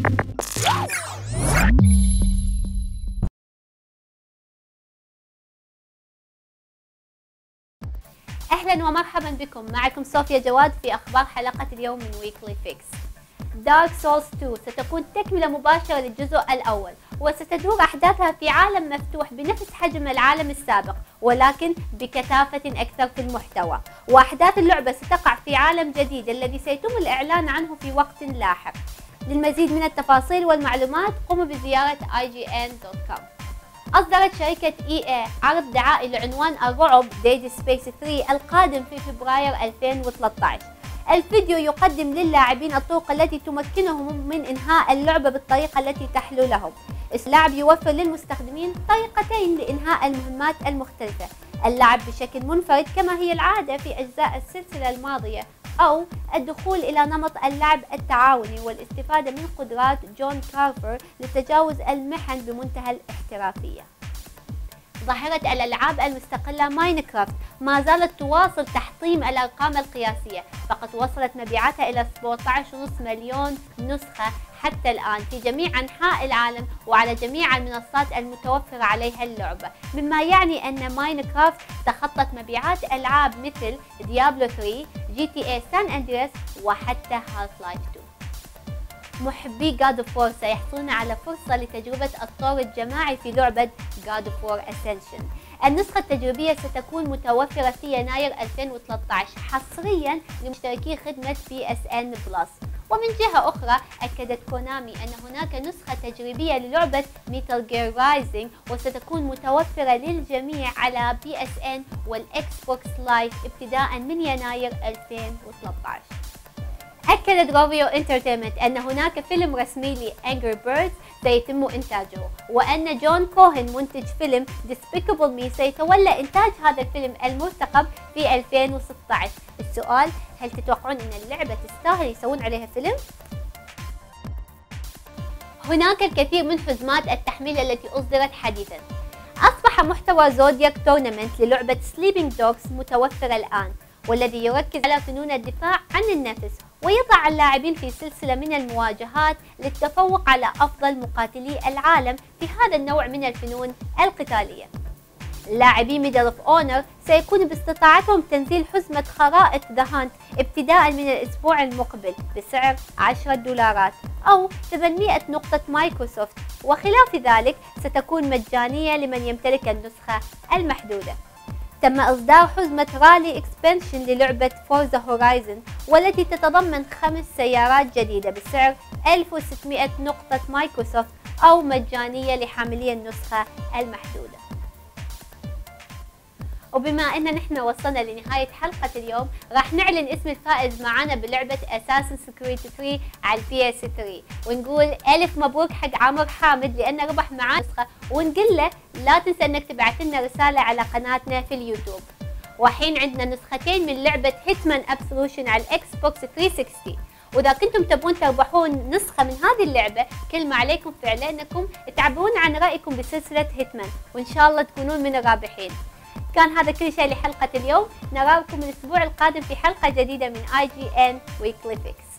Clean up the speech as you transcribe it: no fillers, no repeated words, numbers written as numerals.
أهلا ومرحبا بكم، معكم صوفيا جواد في أخبار حلقة اليوم من ويكلي فيكس. دارك سولز 2 ستكون تكملة مباشرة للجزء الأول، وستدور أحداثها في عالم مفتوح بنفس حجم العالم السابق ولكن بكثافة أكثر في المحتوى، وأحداث اللعبة ستقع في عالم جديد الذي سيتم الإعلان عنه في وقت لاحق. للمزيد من التفاصيل والمعلومات قوموا بزيارة ign.com. أصدرت شركة EA عرض دعائي لعنوان الرعب Dead Space 3 القادم في فبراير 2013. الفيديو يقدم للاعبين الطرق التي تمكنهم من إنهاء اللعبة بالطريقة التي تحلو لهم. اللعب يوفر للمستخدمين طريقتين لإنهاء المهمات المختلفة: اللعب بشكل منفرد كما هي العادة في أجزاء السلسلة الماضية، أو الدخول إلى نمط اللعب التعاوني والاستفادة من قدرات جون كارفر لتجاوز المحن بمنتهى الاحترافية. ظاهرة الألعاب المستقلة ماينكرافت ما زالت تواصل تحطيم الأرقام القياسية، فقد وصلت مبيعاتها إلى 17.5 مليون نسخة حتى الآن في جميع أنحاء العالم وعلى جميع المنصات المتوفرة عليها اللعبة، مما يعني أن ماينكرافت تخطت مبيعات ألعاب مثل ديابلو 3، GTA سان أندرياس وحتى هالف لايف 2. محبي God of War سيحصلون على فرصة لتجربة الطور الجماعي في لعبة God of War Ascension. النسخة التجريبية ستكون متوفرة في يناير 2013 حصريا لمشتركي خدمة PSN Plus. ومن جهة أخرى أكدت كونامي أن هناك نسخة تجريبية للعبة Metal Gear Rising وستكون متوفرة للجميع على PSN والإكس بوكس لايف ابتداء من يناير 2013. أكدت روفيو انترتينمنت أن هناك فيلم رسمي لأنجري بيردز سيتم إنتاجه، وأن جون كوهن منتج فيلم Despicable Me سيتولى إنتاج هذا الفيلم المرتقب في 2016. السؤال: هل تتوقعون أن اللعبة تستاهل يسوون عليها فيلم؟ هناك الكثير من حزمات التحميل التي أصدرت حديثا. أصبح محتوى زودياك تورنمنت للعبة سليبينج دوغز متوفر الآن، والذي يركز على فنون الدفاع عن النفس ويضع اللاعبين في سلسلة من المواجهات للتفوق على أفضل مقاتلي العالم في هذا النوع من الفنون القتالية. لاعبي ميدل اوف اونر سيكون باستطاعتهم تنزيل حزمة خرائط ذا هانت ابتداء من الأسبوع المقبل بسعر $10 أو 800 نقطة مايكروسوفت، وخلاف ذلك ستكون مجانية لمن يمتلك النسخة المحدودة. تم إصدار حزمة رالي إكسبانشن للعبة فورزا هورايزن والتي تتضمن 5 سيارات جديدة بسعر 1600 نقطة مايكروسوفت أو مجانية لحاملي النسخة المحدودة. وبما أن نحن وصلنا لنهاية حلقة اليوم، راح نعلن اسم الفائز معنا بلعبة Assassin's Creed 3 على PS3، ونقول ألف مبروك حق عمر حامد لأنه ربح معنا نسخة، ونقول له لا تنسى أنك تبعث لنا رسالة على قناتنا في اليوتيوب. وحين عندنا نسختين من لعبة هيتمان أبسولوشن على الإكس بوكس 360، وإذا كنتم تبون تربحون نسخة من هذه اللعبة كل ما عليكم فعله أنكم تعبرون عن رأيكم بسلسلة هيتمان، وإن شاء الله تكونون من الرابحين. كان هذا كل شيء لحلقة اليوم، نراكم الأسبوع القادم في حلقة جديدة من IGN Weekly Fix.